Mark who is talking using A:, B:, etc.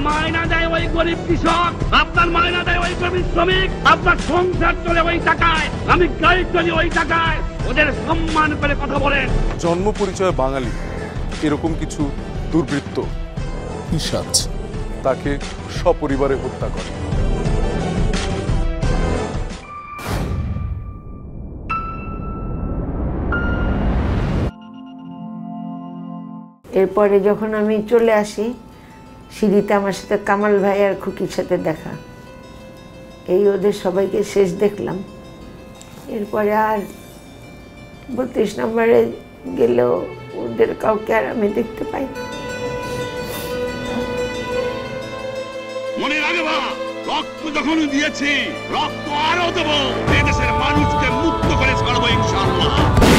A: মায়না দেয় ওই গরিব কৃষক, আপনার মায়না দেয় ওই গরিব শ্রমিক, আপনার সংসার চলে ওই টাকায়, আমি গাড়ি চলি ওই টাকায়। ওদের সম্মান করে কথা বলেন।
B: জন্ম পরিচয় বাঙালি এরকম কিছু দুর্বৃত্ত পিশাচ তাকে সপরিবারে হত্যা করে।
C: এরপরে যখন আমি চলে আসি, সিঁড়িতে আমার সাথে কামাল ভাই আর খুকির সাথে দেখা, এই ওদের সবাইকে শেষ দেখলাম। এরপরে আর 32 নম্বরে গেলেও ওদের কাউকে আর আমি দেখতে পাই না।
A: মনে রাখবা, রক্ত যখন দিয়েছি রক্ত আরো দেবো, এদেশের মানুষকে মুক্ত করে ছাড়বো ইনশাআল্লাহ।